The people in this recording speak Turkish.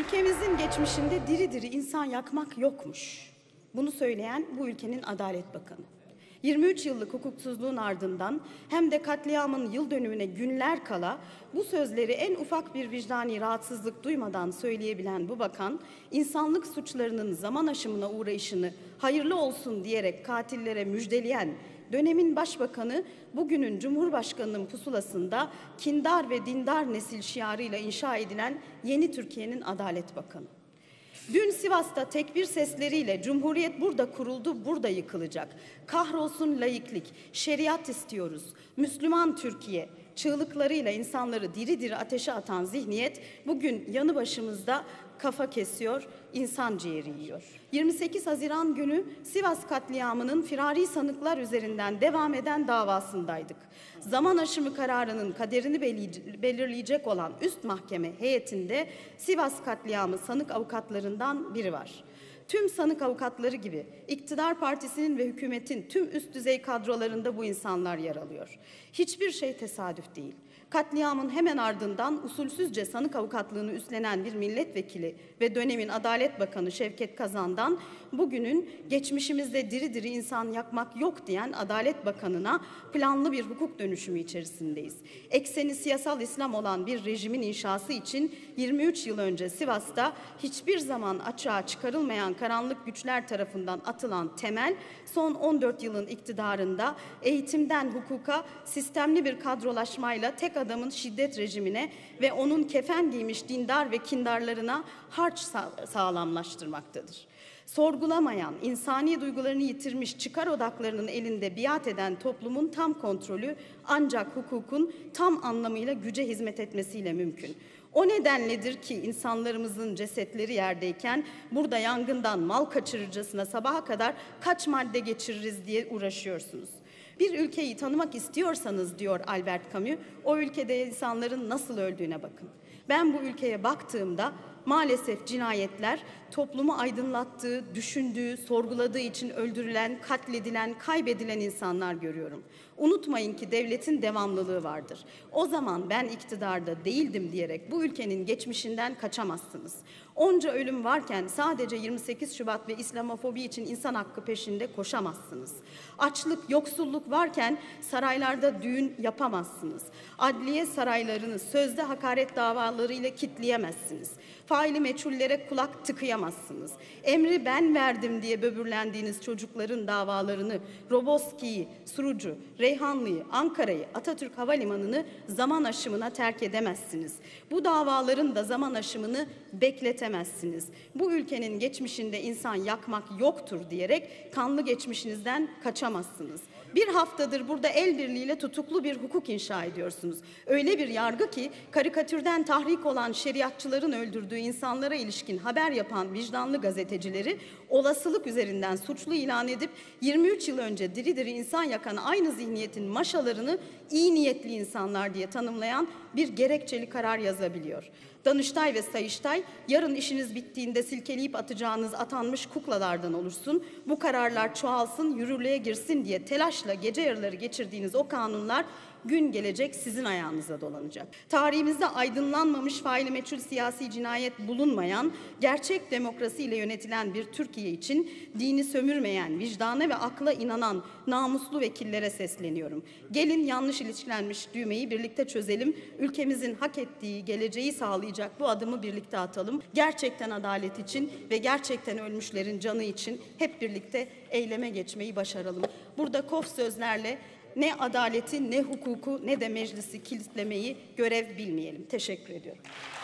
Ülkemizin geçmişinde diri diri insan yakmak yokmuş. Bunu söyleyen bu ülkenin Adalet Bakanı. 23 yıllık hukuksuzluğun ardından hem de katliamın yıl dönümüne günler kala bu sözleri en ufak bir vicdani rahatsızlık duymadan söyleyebilen bu bakan, insanlık suçlarının zaman aşımına uğrayışını hayırlı olsun diyerek katillere müjdeleyen dönemin başbakanı, bugünün Cumhurbaşkanı'nın pusulasında kindar ve dindar nesil şiarıyla inşa edilen yeni Türkiye'nin Adalet Bakanı. Dün Sivas'ta tekbir sesleriyle Cumhuriyet burada kuruldu, burada yıkılacak. Kahrolsun laiklik, şeriat istiyoruz, Müslüman Türkiye çığlıklarıyla insanları diri diri ateşe atan zihniyet bugün yanı başımızda kafa kesiyor, insan ciğeri yiyor. 28 Haziran günü Sivas katliamının firari sanıklar üzerinden devam eden davasındaydık. Zaman aşımı kararının kaderini belirleyecek olan üst mahkeme heyetinde Sivas katliamı sanık avukatlarından biri var. Tüm sanık avukatları gibi iktidar partisinin ve hükümetin tüm üst düzey kadrolarında bu insanlar yer alıyor. Hiçbir şey tesadüf değil. Katliamın hemen ardından usulsüzce sanık avukatlığını üstlenen bir milletvekili ve dönemin Adalet Bakanı Şevket Kazan'dan bugünün geçmişimizde diri diri insan yakmak yok diyen Adalet Bakanı'na planlı bir hukuk dönüşümü içerisindeyiz. Ekseni siyasal İslam olan bir rejimin inşası için 23 yıl önce Sivas'ta hiçbir zaman açığa çıkarılmayan karanlık güçler tarafından atılan temel, son 14 yılın iktidarında eğitimden hukuka sistemli bir kadrolaşmayla tek adamın şiddet rejimine ve onun kefen giymiş dindar ve kindarlarına harç sağlamlaştırmaktadır. Sorgulamayan, insani duygularını yitirmiş çıkar odaklarının elinde biat eden toplumun tam kontrolü ancak hukukun tam anlamıyla güce hizmet etmesiyle mümkün. O nedenledir ki insanlarımızın cesetleri yerdeyken burada yangından mal kaçırırcasına sabaha kadar kaç madde geçiririz diye uğraşıyorsunuz. Bir ülkeyi tanımak istiyorsanız, diyor Albert Camus, o ülkede insanların nasıl öldüğüne bakın. Ben bu ülkeye baktığımda maalesef cinayetler toplumu aydınlattığı, düşündüğü, sorguladığı için öldürülen, katledilen, kaybedilen insanlar görüyorum. Unutmayın ki devletin devamlılığı vardır. O zaman ben iktidarda değildim diyerek bu ülkenin geçmişinden kaçamazsınız. Onca ölüm varken sadece 28 Şubat ve İslamofobi için insan hakkı peşinde koşamazsınız. Açlık, yoksulluk varken saraylarda düğün yapamazsınız. Adliye saraylarını sözde hakaret davalarıyla kitleyemezsiniz. Faili meçhullere kulak tıkayamazsınız. Emri ben verdim diye böbürlendiğiniz çocukların davalarını, Roboski'yi, Surucu, Reyhanlı'yı, Ankara'yı, Atatürk Havalimanı'nı zaman aşımına terk edemezsiniz. Bu davaların da zaman aşımını bekletemezsiniz. Bu ülkenin geçmişinde insan yakmak yoktur diyerek kanlı geçmişinizden kaçamazsınız. Bir haftadır burada el birliğiyle tutuklu bir hukuk inşa ediyorsunuz. Öyle bir yargı ki karikatürden tahrik olan şeriatçıların öldürdüğü insanlara ilişkin haber yapan vicdanlı gazetecileri olasılık üzerinden suçlu ilan edip 23 yıl önce diri diri insan yakan aynı zihniyetin maşalarını iyi niyetli insanlar diye tanımlayan bir gerekçeli karar yazabiliyor. Danıştay ve Sayıştay, yarın işiniz bittiğinde silkeleyip atacağınız atanmış kuklalardan olursun, bu kararlar çoğalsın, yürürlüğe girsin diye telaşla gece yarıları geçirdiğiniz o kanunlar gün gelecek sizin ayağınıza dolanacak. Tarihimizde aydınlanmamış faili meçhul siyasi cinayet bulunmayan, gerçek demokrasiyle yönetilen bir Türkiye için dini sömürmeyen, vicdana ve akla inanan namuslu vekillere sesleniyorum. Gelin yanlış ilişkilenmiş düğmeyi birlikte çözelim, ülkemizin hak ettiği geleceği sağlayacak bu adımı birlikte atalım. Gerçekten adalet için ve gerçekten ölmüşlerin canı için hep birlikte eyleme geçmeyi başaralım. Burada kof sözlerle ne adaleti, ne hukuku, ne de meclisi kilitlemeyi görev bilmeyelim. Teşekkür ediyorum.